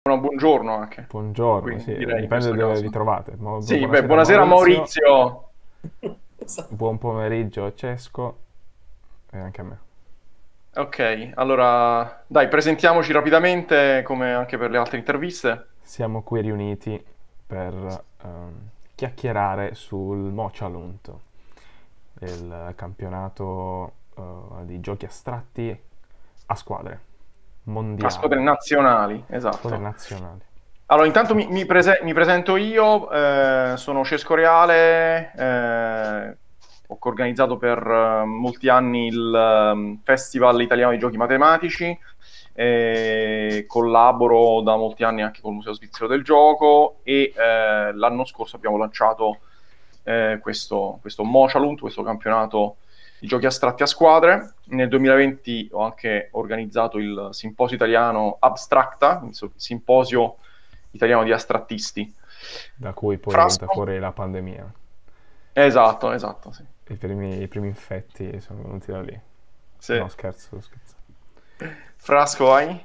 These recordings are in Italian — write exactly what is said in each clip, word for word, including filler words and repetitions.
buongiorno anche. Buongiorno, Quindi sì, direi in dipende questo da dove vi caso. trovate. Mo- bu- Sì, beh, Buonasera buonasera Maurizio, Maurizio. buon pomeriggio a Cesco e anche a me. Ok, allora dai, presentiamoci rapidamente come anche per le altre interviste. Siamo qui riuniti per ehm, chiacchierare sul Mochalund, il campionato eh, di giochi astratti a squadre, A squadre mondiale, nazionali, squadre esatto. nazionali. Allora, intanto mi, mi prese- mi presento io, eh, sono Cesco Reale, eh, ho organizzato per eh, molti anni il ehm, Festival Italiano di Giochi Matematici, eh, collaboro da molti anni anche col Museo Svizzero del Gioco e eh, l'anno scorso abbiamo lanciato eh, questo, questo Mochalund, questo campionato di giochi astratti a squadre. Nel duemilaventi ho anche organizzato il simposio italiano Abstracta, il simposio italiano di astrattisti. Da cui poi è venuta Frasco? fuori la pandemia. Esatto, esatto, sì. I primi, i primi infetti sono venuti da lì. Sì. No, scherzo, scherzo. Frasco hai?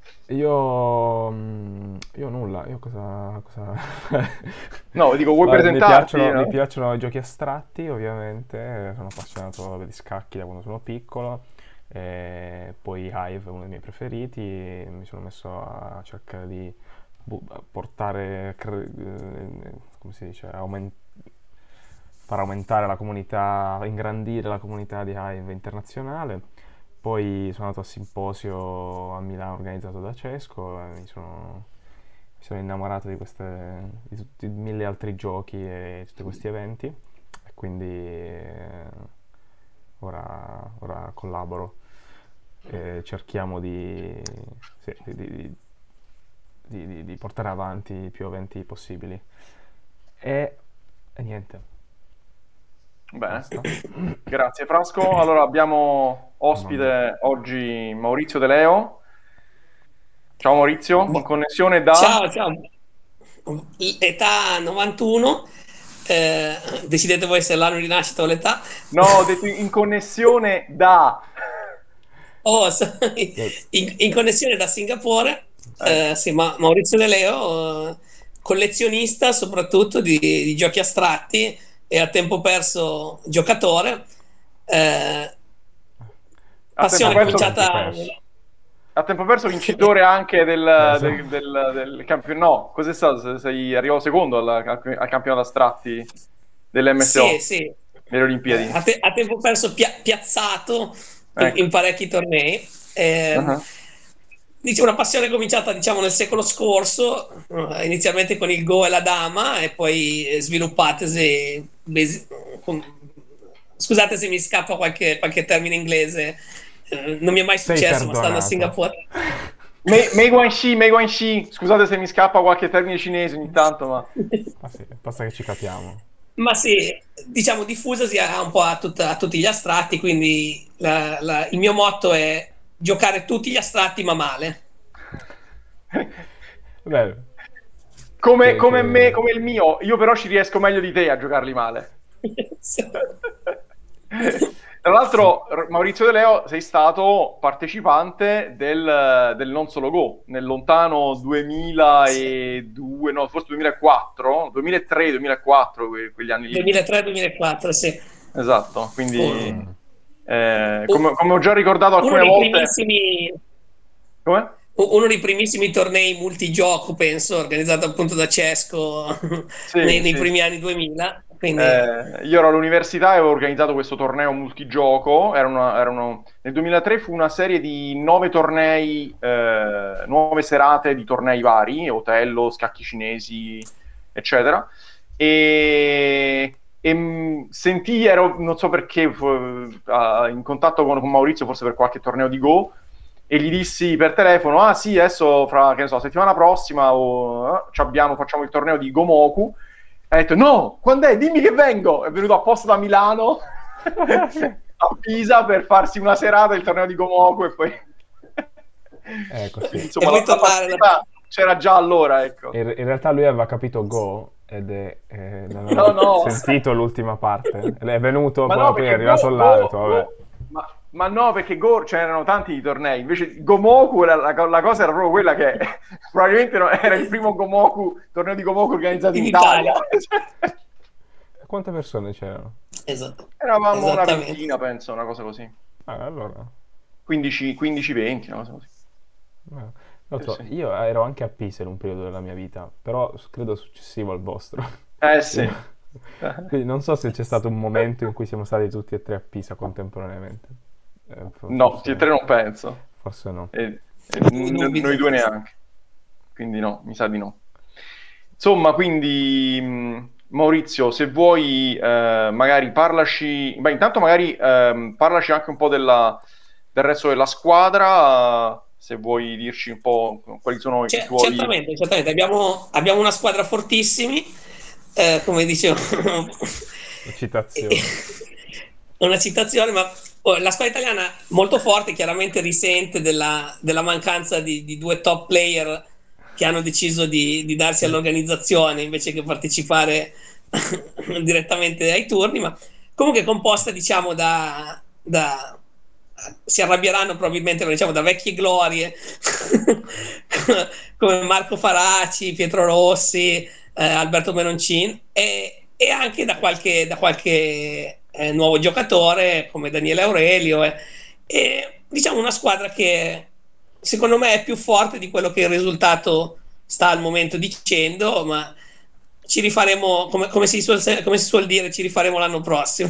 Io, mm, io nulla, io cosa, cosa... No, dico, vuoi Ma mi presentarti? piacciono, mi No? piacciono i giochi astratti, ovviamente, sono appassionato di scacchi da quando sono piccolo, e poi Hive è uno dei miei preferiti, e mi sono messo a cercare di bu- portare, cre- eh, come si dice, aument- far aumentare la comunità, ingrandire la comunità di Hive internazionale. Poi sono andato al simposio a Milano organizzato da Cesco e mi sono, mi sono innamorato di, queste, di tutti i mille altri giochi e tutti questi eventi e quindi eh, ora, ora collaboro e cerchiamo di, sì, di, di- di- di- di portare avanti i più eventi possibili. E, e niente, Bene, basta. grazie Frasco. Allora abbiamo Mamma mia. ospite oggi Maurizio De Leo. Ciao Maurizio, in Boh. connessione da... Ciao, ciao. Età novantuno, eh, decidete voi se è l'anno di nascita o l'età. No, ho detto in connessione da... Oh, so- in, in connessione da Singapore, Ecco. eh, sì, ma Maurizio De Leo, eh, collezionista soprattutto di, di giochi astratti e a tempo perso giocatore. eh, A tempo Passione perso, Tempo cominciata. perso. a tempo perso vincitore anche del, Esatto. del, del, del campionato. No, cos'è stato? Sei arrivato secondo al, al campionato astratti dell'M S O, Sì, sì. delle Olimpiadi. A, te- a tempo perso pia- piazzato in, Ecco. in parecchi tornei. Eh, Uh-huh. dice, una passione cominciata diciamo nel secolo scorso, eh, inizialmente con il Go e la Dama e poi eh, sviluppatesi basi- con- scusate se mi scappa qualche, qualche termine inglese, eh, non mi è mai Sei successo, ma stando a perdonato. Singapore. Mei Mei Guanxi, Mei Guanxi, scusate se mi scappa qualche termine cinese ogni tanto, ma... Ah sì, basta che ci capiamo. Ma sì, diciamo diffusasi a- un po' a, tutta- a tutti gli astratti, quindi la- la- il mio motto è giocare tutti gli astratti ma male. Beh, Come, che- come che- me, come il mio, io però ci riesco meglio di te a giocarli male. Tra l'altro, R- Maurizio De Leo, sei stato partecipante del, del Non Solo Go nel lontano duemiladue, no, forse duemilaquattro, duemilatré, duemilaquattro, que- quegli anni lì. duemilatré duemilaquattro, sì. Esatto, quindi Mm. eh, come, come ho già ricordato Uno alcune dei volte... primissimi, Come? uno dei primissimi tornei multigioco, penso, organizzato appunto da Cesco Sì, nei, nei sì, primi sì. anni duemila. Quindi, Eh, io ero all'università e avevo organizzato questo torneo multigioco. Erano, erano, nel duemilatré fu una serie di nove tornei, eh, nuove serate di tornei vari, Otello, scacchi cinesi, eccetera. E, e mh, sentii, ero, non so perché, fu- uh, in contatto con, con Maurizio, forse per qualche torneo di Go, e gli dissi per telefono: ah sì, adesso fra, che ne so, settimana prossima o, eh, ci abbiamo, facciamo il torneo di Gomoku. Ha detto: no, quando è? Dimmi che vengo. È venuto apposta da Milano a Pisa per farsi una serata il torneo di Gomoku e poi Eh, così. insomma E poi la, la tornare da- partita c'era già allora, ecco. In, in realtà lui aveva capito Go ed è, eh, non No, aveva no. sentito l'ultima parte. Ed è venuto, Ma poi, no, poi è perché arrivato Go, là e ha Go, detto, vabbè. Go- ma, Ma no, perché Go c'erano tanti di tornei, invece Gomoku, la, la, la cosa era proprio quella che probabilmente no, era il primo Gomoku, torneo di Gomoku organizzato in, In Italia. Italia. Quante persone c'erano? Esatto. Eravamo una Esattamente. ventina, penso, una cosa così. Ah, allora. quindici venti, una cosa così. eh, lo Eh, so, sì. io ero anche a Pisa in un periodo della mia vita, però credo successivo al vostro. Eh sì. Quindi non so se c'è stato un momento in cui siamo stati tutti e tre a Pisa contemporaneamente. Eh, for- No, forse- tutti e tre non penso. Forse no. E, e Dubbi- n- dubbi noi due senza. neanche. Quindi no, mi sa di no. Insomma, quindi mh, Maurizio, se vuoi eh, magari parlaci, beh, intanto magari ehm, parlaci anche un po' della, del resto della squadra, eh, se vuoi dirci un po' quali sono i Cer- tuoi... certamente, certamente. Abbiamo, abbiamo una squadra fortissimi, eh, come dicevo, Citazione. una citazione, ma oh, la squadra italiana molto forte chiaramente risente della, della mancanza di, di due top player che hanno deciso di, di darsi all'organizzazione invece che partecipare direttamente ai turni, ma comunque è composta, diciamo, da... da si arrabbieranno probabilmente, diciamo, da vecchie glorie come Marco Faraci, Pietro Rossi, eh, Alberto Meroncin e, e anche da qualche, da qualche eh, nuovo giocatore come Daniele Aurelio e, e diciamo una squadra che secondo me è più forte di quello che il risultato sta al momento dicendo, ma ci rifaremo, come, come, si, suol, come si suol dire, ci rifaremo l'anno prossimo.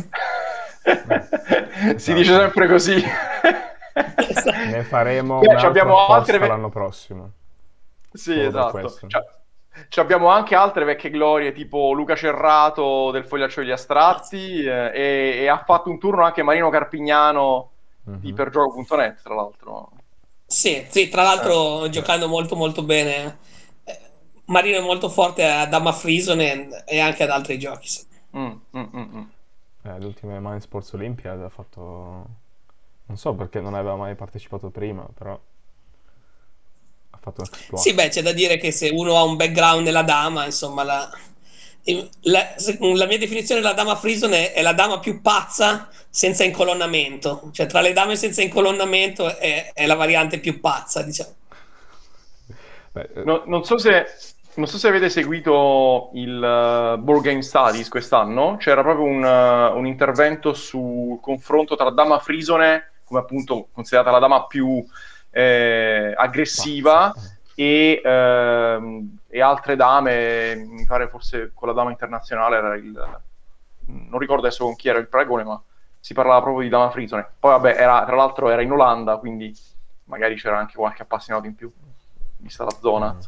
Si dice sempre così. Ne faremo Beh, un altro abbiamo apposta altre ve- l'anno prossimo. Sì, Solo per esatto. questo. Cioè, ci abbiamo anche altre vecchie glorie, tipo Luca Cerrato del Fogliaccio degli Astratti, eh, e, e ha fatto un turno anche Marino Carpignano di Mhm. pergioco punto net, tra l'altro. Sì, sì, tra l'altro giocando molto molto bene. Eh, Marino è molto forte a Dama Frisonen e anche ad altri giochi. Sì. Mm, mm, mm, mm. Eh, le ultime Mind Sports Olimpiadi ha fatto... Non so perché non aveva mai partecipato prima, però ha fatto un exploit. Sì, beh, c'è da dire che se uno ha un background nella dama, insomma, la, la, la mia definizione della dama Frison è, è la dama più pazza senza incolonnamento. Cioè, tra le dame senza incolonnamento è, è la variante più pazza, diciamo. Beh, eh, No- non so se, non so se avete seguito il uh, Board Game Studies quest'anno, c'era proprio un, uh, un intervento sul confronto tra Dama Frisone, come appunto considerata la dama più eh, aggressiva, pazza. e, ehm, e altre dame, mi pare forse con la dama internazionale era il... non ricordo adesso con chi era il paragone, ma si parlava proprio di Dama Frisone. Poi vabbè, era, tra l'altro era in Olanda, quindi magari c'era anche qualche appassionato in più, vista la zona, Mm. insomma.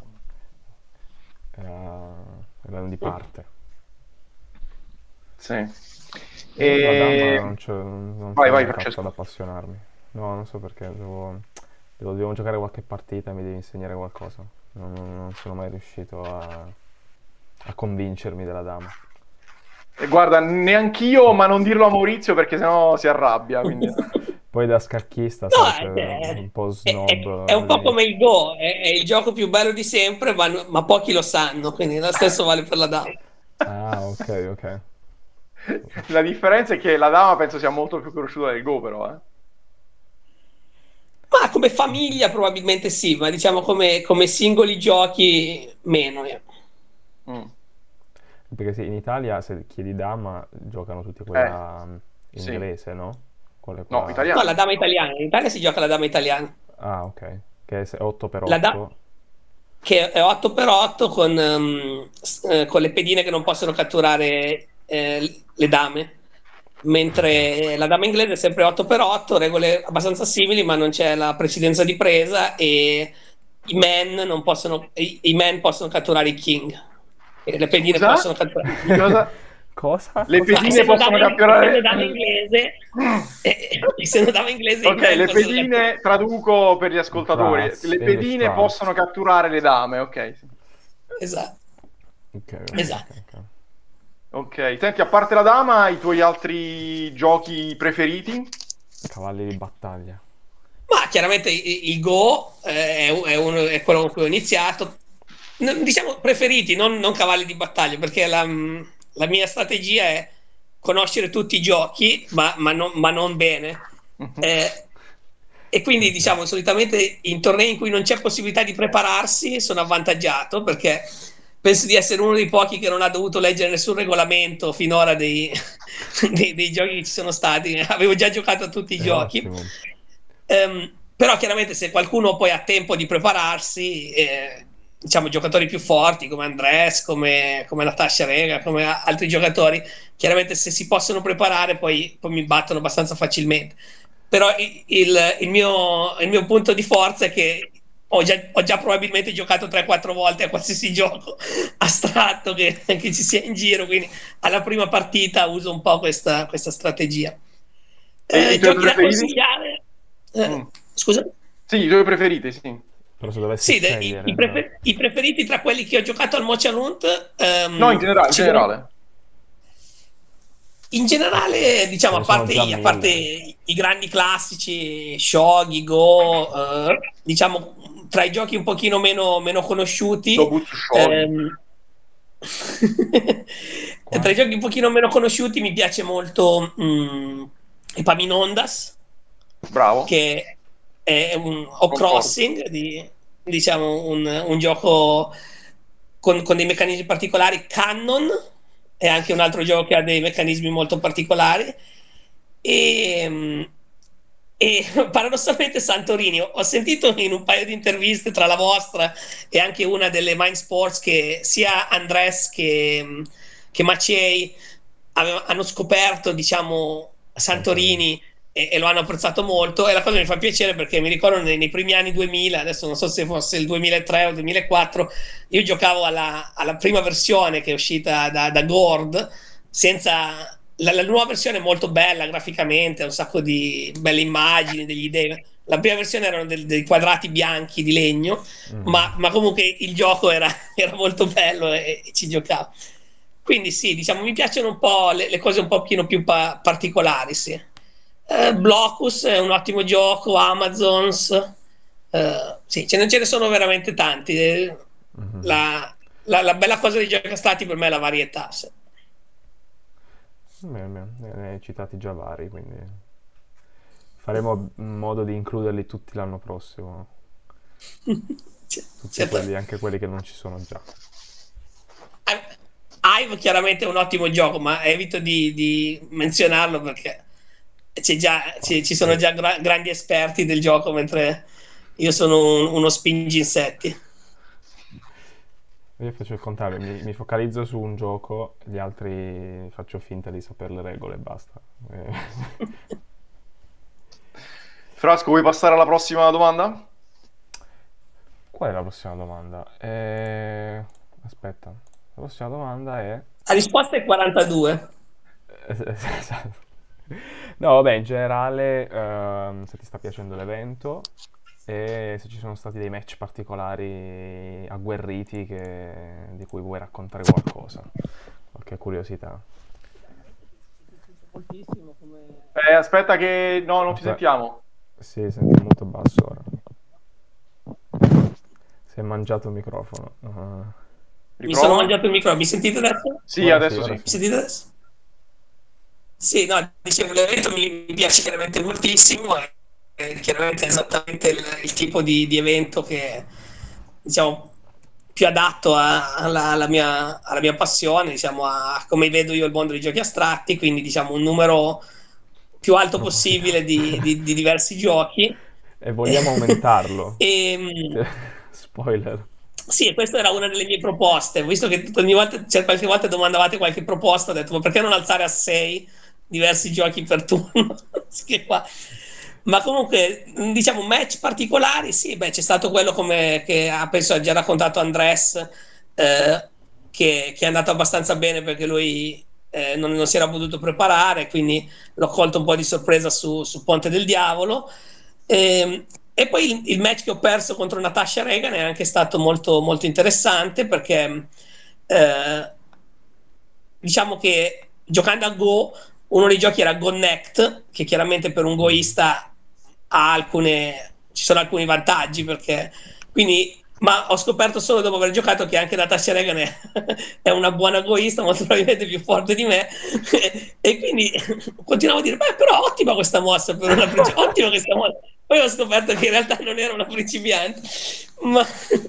Era, era di parte. Sì. Io la dama E... non c'ho, non Vai, c'ho vai, mai Francesco. fatto ad appassionarmi. No, non so perché, devo, devo, devo giocare qualche partita e mi devi insegnare qualcosa. Non, non- non sono mai riuscito a, a convincermi della dama. E guarda, neanch'io, ma non dirlo a Maurizio perché sennò si arrabbia, quindi... Poi da scacchista, No, sai, è, c'è un po' è- snob è un po' come all'inizio. il Go, è, è il gioco più bello di sempre, ma, ma pochi lo sanno, quindi lo stesso vale per la dama. Ah, ok, ok. La differenza è che la dama penso sia molto più conosciuta del Go, però, eh. Ma come famiglia probabilmente sì, ma diciamo come, come singoli giochi meno. eh. Mm. Perché sì, in Italia se chiedi dama giocano tutti quella mm, sì. inglese, no? Quella No, qua- italiana. No, la dama italiana, in Italia si gioca la dama italiana, Ah, ok. Che è otto per La da- otto. che è otto per otto con, ehm, s- eh, con le pedine che non possono catturare eh, le dame, mentre la dama inglese è sempre otto per otto, regole abbastanza simili, ma non c'è la precedenza di presa e i men, non possono, i, i men possono catturare i king. E le pedine Scusa? possono catturare. Cosa? Cosa? Le Cosa? No, pedine essendo possono dama, catturare- essendo dama inglese, eh, essendo dama inglese, i Ok, men le possono pedine, traduco per gli ascoltatori, Trust, le English pedine trust. possono catturare le dame, ok. sì. catturare- Esatto. Ok, ok, Esatto. ok, ok. Ok, senti, a parte la dama, i tuoi altri giochi preferiti? Cavalli di battaglia. Ma chiaramente i- il Go eh, è, è uno- è quello con cui ho iniziato. N- diciamo preferiti, non, non cavalli di battaglia, perché la, la mia strategia è conoscere tutti i giochi, ma, ma non, ma non bene. Eh, e quindi diciamo solitamente in tornei in cui non c'è possibilità di prepararsi sono avvantaggiato, perché penso di essere uno dei pochi che non ha dovuto leggere nessun regolamento finora dei, dei, dei giochi che ci sono stati. Avevo già giocato a tutti i È giochi. ottimo. Um, però chiaramente se qualcuno poi ha tempo di prepararsi, eh, diciamo giocatori più forti come Andres, come, come Natasha Rega, come a- altri giocatori, chiaramente se si possono preparare poi, poi mi battono abbastanza facilmente. Però il, il- il mio, il mio punto di forza è che ho già, ho già probabilmente giocato tre quattro volte a qualsiasi gioco astratto che, che ci sia in giro, quindi alla prima partita uso un po' questa, questa strategia. E i Eh, tuoi giochi da preferiti? consigliare? Eh, Mm. scusa? Sì, i tuoi preferiti, sì. Però se dovessi Sì, de- i, scegliere, i prefer- i preferiti tra quelli che ho giocato al Mocha Hunt, No, in ehm, generale, in ci vorrei- generale. in generale, diciamo, ce a ne sono parte, già i, a parte mille. i, i grandi classici, Shogi, Go, eh, diciamo, tra i giochi un pochino meno, meno conosciuti, Dobutsu Shogi. ehm, Qua? tra i giochi un pochino meno conosciuti mi piace molto mm, Epaminondas, Bravo. che è un o Concordo. crossing, di, diciamo un, un gioco con, con dei meccanismi particolari. Cannon è anche un altro gioco che ha dei meccanismi molto particolari. E, e paradossalmente Santorini, ho sentito in un paio di interviste tra la vostra e anche una delle Mind Sports che sia Andres che, che Maciei aveva- hanno scoperto, diciamo, Santorini e, e lo hanno apprezzato molto, e la cosa mi fa piacere perché mi ricordo nei, nei primi anni duemila, adesso non so se fosse il duemilatré o il duemilaquattro, io giocavo alla, alla prima versione che è uscita da, da Gord, senza la, la nuova versione è molto bella graficamente, ha un sacco di belle immagini, degli idee. La prima versione erano del- dei quadrati bianchi di legno, Mm. ma, ma comunque il gioco era, era molto bello e, e ci giocavo. Quindi sì, diciamo, mi piacciono un po' le, le cose un pochino più pa- particolari, sì. Eh, Blocus è un ottimo gioco, Amazons, eh, sì, ce ne, ce ne sono veramente tanti. Eh, Mhm. La, la- la bella cosa dei giochi stati per me è la varietà. Sì. Bene, bene, ne ne hai citati già vari, quindi faremo in modo di includerli tutti l'anno prossimo, Sì, tutti certo. quelli, anche quelli che non ci sono già. Hive chiaramente è un ottimo gioco, ma evito di, di menzionarlo perché c'è già, ci, ci sono già gra- grandi esperti del gioco, mentre io sono un- uno spingi-insetti. Io faccio il contrario, mi, mi focalizzo su un gioco, gli altri faccio finta di sapere le regole e basta. Eh, Frasco, vuoi passare alla prossima domanda? Qual è la prossima domanda? Eh, Aspetta, la prossima domanda è... La risposta è quarantadue. Esatto. No, vabbè, in generale, ehm, se ti sta piacendo l'evento e se ci sono stati dei match particolari agguerriti che- di cui vuoi raccontare qualcosa, qualche curiosità. Moltissimo come... Eh, aspetta che... No, non ti Aspetta. sentiamo. Sì, senti molto basso ora. Si è mangiato il microfono. Ah. Mi Riprova? sono mangiato il microfono, mi sentite adesso? Sì, Ora adesso sì, ora sì. Mi sentite adesso? Sì, no, dicevo, l'evento mi, mi piace chiaramente moltissimo, è, è chiaramente esattamente il, il tipo di, di evento che, diciamo, più adatto a- alla, alla mia, alla mia passione, diciamo, a come vedo io il mondo dei giochi astratti, quindi, diciamo, un numero più alto possibile di, di- di diversi giochi. E vogliamo aumentarlo. E, Spoiler. sì, questa era una delle mie proposte. Visto che ogni volta, cioè, qualche volta domandavate qualche proposta, ho detto, ma perché non alzare a sei diversi giochi per turno? Sì, qua. Ma comunque, diciamo, match particolari, sì, beh, c'è stato quello come che ha, penso, ha già raccontato Andres, eh, che, che è andato abbastanza bene perché lui eh, non, non si era potuto preparare, quindi l'ho colto un po' di sorpresa su, su Ponte del Diavolo. E, e poi il, il match che ho perso contro Natasha Regan è anche stato molto, molto interessante perché eh, diciamo che giocando a Go, uno dei giochi era Connect, che chiaramente per un goista ha alcune, ci sono alcuni vantaggi perché quindi ma ho scoperto solo dopo aver giocato che anche Natasha Regan è, è una buona egoista, molto probabilmente più forte di me, e quindi continuavo a dire, beh, però ottima questa mossa per una principiante, ottima questa mossa. Poi ho scoperto che in realtà non era una principiante, ma...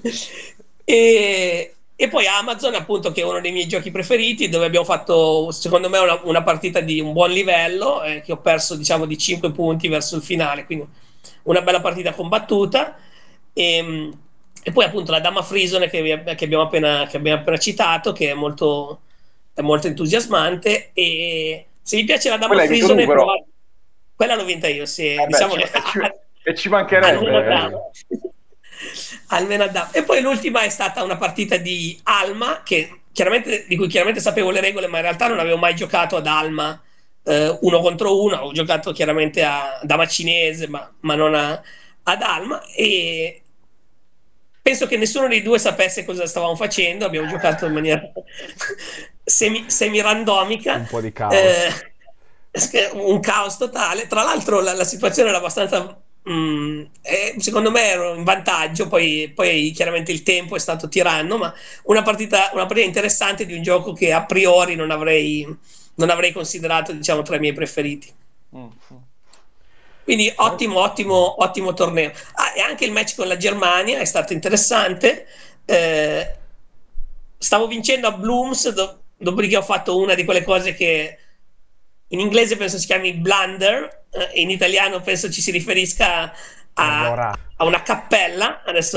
e... E poi Amazon, appunto, che è uno dei miei giochi preferiti, dove abbiamo fatto, secondo me, una, una partita di un buon livello, eh, che ho perso, diciamo, di cinque punti verso il finale, quindi una bella partita combattuta. E, e poi, appunto, la Dama Frisone che, che, abbiamo appena, che abbiamo appena citato, che è molto, è molto entusiasmante. E se vi piace la Dama Frisone, provate... quella l'ho vinta io, sì. Eh diciamo beh, che... ci, e ci mancherebbe. Almeno da... E poi l'ultima è stata una partita di Alma, che chiaramente, di cui chiaramente sapevo le regole, ma in realtà non avevo mai giocato ad Alma eh, uno contro uno. Ho giocato chiaramente a Dama cinese, ma, ma non a, ad Alma, e penso che nessuno dei due sapesse cosa stavamo facendo. Abbiamo giocato in maniera semi, semi-randomica, un po' di caos, eh, un caos totale. Tra l'altro la, la situazione era abbastanza... Mm, eh, secondo me ero in vantaggio, poi, poi chiaramente il tempo è stato tiranno, ma una partita, una partita interessante di un gioco che a priori non avrei, non avrei considerato, diciamo, tra i miei preferiti. Quindi ottimo, ottimo, ottimo torneo. Ah, e anche il match con la Germania è stato interessante. Eh, stavo vincendo a Blooms, do, dopodiché ho fatto una di quelle cose che in inglese penso si chiami blunder, eh, in italiano penso ci si riferisca a, a una cappella, adesso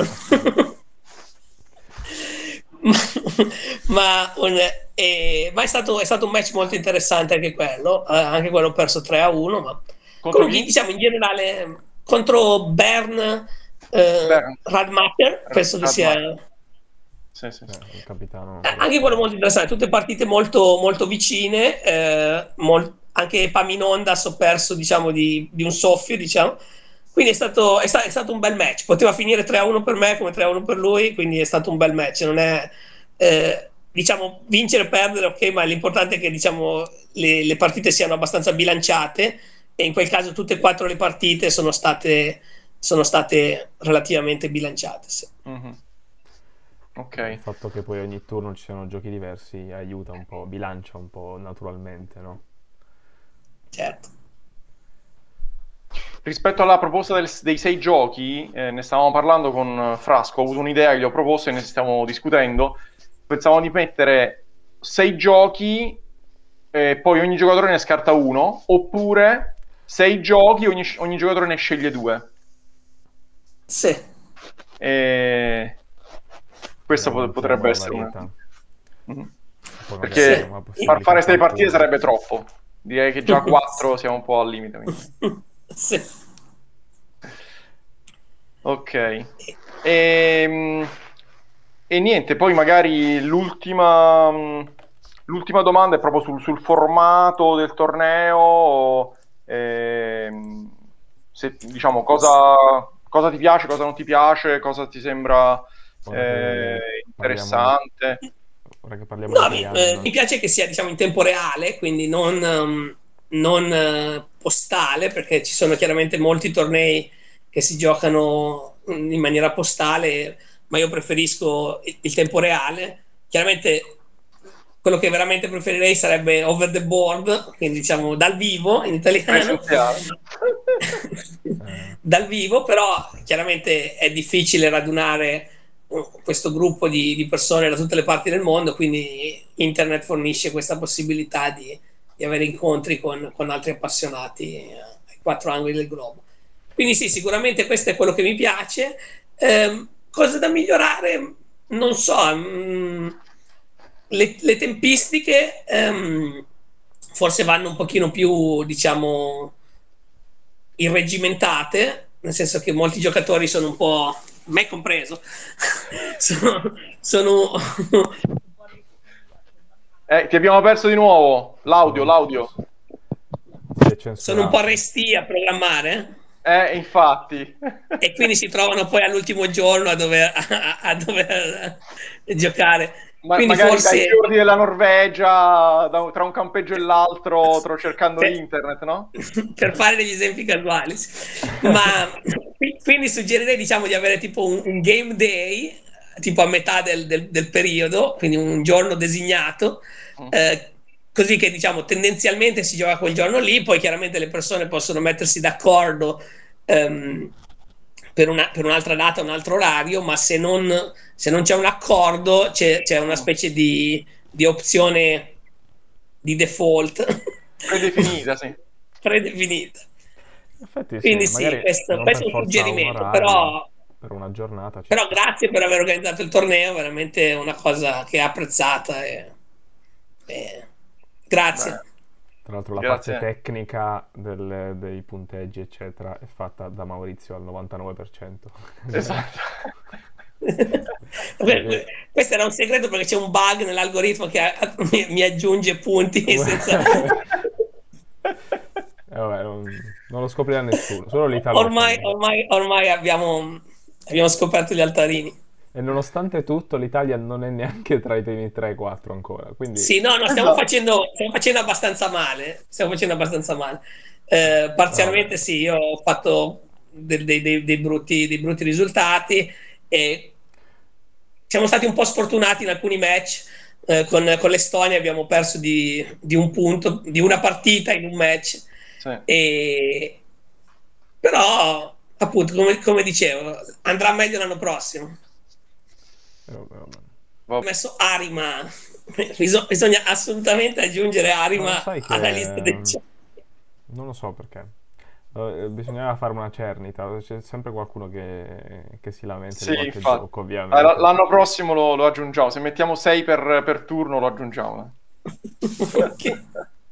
ma, ma, un, eh, ma è, stato, è stato un match molto interessante anche quello, eh, anche quello ho perso tre a uno, ma contro comunque, diciamo, in generale contro Bern, eh, Bern. Radmacher, penso che sia... Sì, sì, sì. Eh, il capitano. Eh, anche quello molto interessante, tutte partite molto, molto vicine, eh, molt- anche Paminondas ho perso, diciamo, di, di un soffio, diciamo. Quindi è stato, è, sta- è stato un bel match. Poteva finire tre a uno per me come tre a uno per lui, quindi è stato un bel match. Non è, eh, diciamo, vincere o perdere, ok, ma l'importante è che, diciamo, le, le partite siano abbastanza bilanciate, e in quel caso tutte e quattro le partite sono state, sono state relativamente bilanciate, sì. Mm-hmm. Okay. Il fatto che poi ogni turno ci siano giochi diversi aiuta un po', bilancia un po' naturalmente, no? Certo. Rispetto alla proposta del, dei sei giochi, eh, ne stavamo parlando con Frasco, ho avuto un'idea che gli ho proposto e ne stiamo discutendo. Pensavamo di mettere sei giochi e poi ogni giocatore ne scarta uno, oppure sei giochi, ogni, ogni giocatore ne sceglie due. Sì. E... Questa no, potrebbe essere una... Mm-hmm. Perché sì, far fare sei partite sarebbe troppo. Direi che già quattro siamo un po' al limite. Sì. Ok. E, e niente, poi magari l'ultima l'ultima domanda è proprio sul, sul formato del torneo. E, se, diciamo, cosa, cosa ti piace, cosa non ti piace, cosa ti sembra... Eh, interessante. Ora che parliamo no, di mi, anni, eh, no? mi piace che sia, diciamo, in tempo reale, quindi non, um, non uh, postale, perché ci sono chiaramente molti tornei che si giocano in maniera postale, ma io preferisco il, il tempo reale. Chiaramente quello che veramente preferirei sarebbe over the board, quindi diciamo dal vivo in italiano. Dal vivo, però chiaramente è difficile radunare questo gruppo di, di persone da tutte le parti del mondo, quindi internet fornisce questa possibilità di, di avere incontri con, con altri appassionati ai quattro angoli del globo. Quindi sì, sicuramente questo è quello che mi piace. Eh, cose da migliorare, non so, mh, le, le tempistiche ehm, forse vanno un pochino più, diciamo, irregimentate, nel senso che molti giocatori sono un po', me compreso, sono, sono... Eh, ti abbiamo perso di nuovo l'audio, l'audio. Sono un po' resti a programmare. Eh, infatti. E quindi si trovano poi all'ultimo giorno a dover, a, a dover giocare. Ma, quindi magari forse... dai fiordi della Norvegia, da, tra un campeggio e l'altro, tro, cercando per, internet, no? Per fare degli esempi casuali. Ma quindi suggerirei, diciamo, di avere tipo un, un game day tipo a metà del, del, del periodo, quindi un giorno designato, eh, così che diciamo tendenzialmente si gioca quel giorno lì, poi chiaramente le persone possono mettersi d'accordo ehm, per, una, per un'altra data, un altro orario, ma se non, se non c'è un accordo c'è, c'è una specie di, di opzione di default predefinita, sì. predefinita. Infatti, Quindi sì, sì, questo, non questo per è un forza un suggerimento, orario, però, per una giornata. Ci però sta. grazie per aver organizzato il torneo, veramente una cosa che è apprezzata. E, e grazie. Beh, Tra l'altro la grazie. parte tecnica del- dei punteggi, eccetera, è fatta da Maurizio al novantanove per cento. Esatto. Questo era un segreto perché c'è un bug nell'algoritmo che mi, mi aggiunge punti senza... Eh, vabbè, non, non lo scoprirà nessuno, solo l'Italia. Ormai, ormai, ormai abbiamo, abbiamo scoperto gli altarini. E nonostante tutto l'Italia non è neanche tra i primi tre quattro ancora. Quindi... Sì, no, no, stiamo, Esatto. facendo, stiamo facendo abbastanza male. Stiamo facendo abbastanza male. Eh, parzialmente sì, io ho fatto dei, dei- dei- dei brutti, dei brutti risultati e siamo stati un po' sfortunati in alcuni match. Eh, con, con l'Estonia abbiamo perso di, di un punto, di una partita in un match. Sì. E... Però, appunto, come, come dicevo, andrà meglio l'anno prossimo. eh, vabbè, vabbè. Ho messo Arima. Bisog- bisogna assolutamente aggiungere Ma lo Arima sai che alla lista dei giochi. non lo so perché. Eh, bisognava fare una cernita, c'è sempre qualcuno che, che si lamenta Sì, di qualche infatti. gioco, Eh, ovviamente. l- L'anno prossimo lo, lo aggiungiamo. Se mettiamo sei per, per turno, lo aggiungiamo. Ok.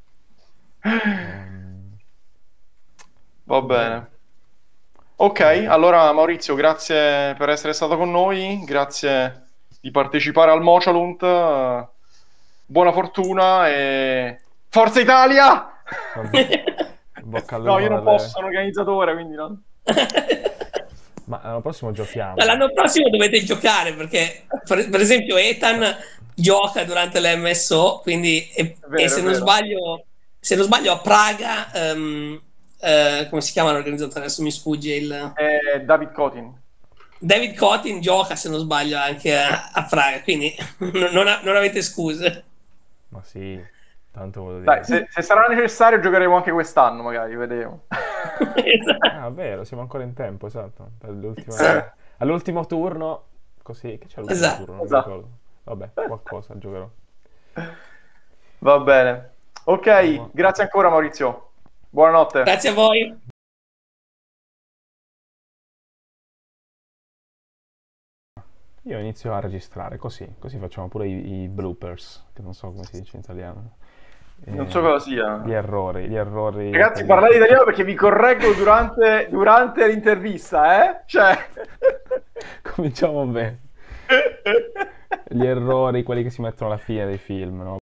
Ehm, Va bene. Ok, allora Maurizio, grazie per essere stato con noi, grazie di partecipare al Mocialunt, eh, buona fortuna e Forza Italia! vabbè, bocca al No, lupo io non alle- posso, sono organizzatore, quindi no. Ma l'anno prossimo giochiamo. Ma l'anno prossimo dovete giocare perché, per, per esempio, Ethan gioca durante l'M S O, quindi e, vero, e se è non vero. sbaglio, se non sbaglio a Praga, ehm, eh, come si chiama l'organizzatore? Adesso mi sfugge il E David Cotin. David Cotin gioca, se non sbaglio, anche a, a Praga, quindi non, ha- non avete scuse. Ma sì, tanto voglio Dai, dire. se, se sarà necessario giocheremo anche quest'anno, magari, vedremo. Esatto. Ah, vero, siamo ancora in tempo, esatto. Per l'ultima- Eh. All'ultimo turno, così, che c'è l'ultimo Esatto. turno? Non mi Esatto. ricordo. Vabbè, qualcosa giocherò. Va bene. Ok, grazie ancora Maurizio. Buonanotte. Grazie a voi. Io inizio a registrare così, così facciamo pure i, i bloopers, che non so come si dice in italiano. Non Eh, so cosa sia. Gli errori, gli errori. Ragazzi, per- parlate italiano perché vi correggo durante, durante l'intervista, eh? Cioè... Cominciamo bene. Gli errori, quelli che si mettono alla fine dei film, no?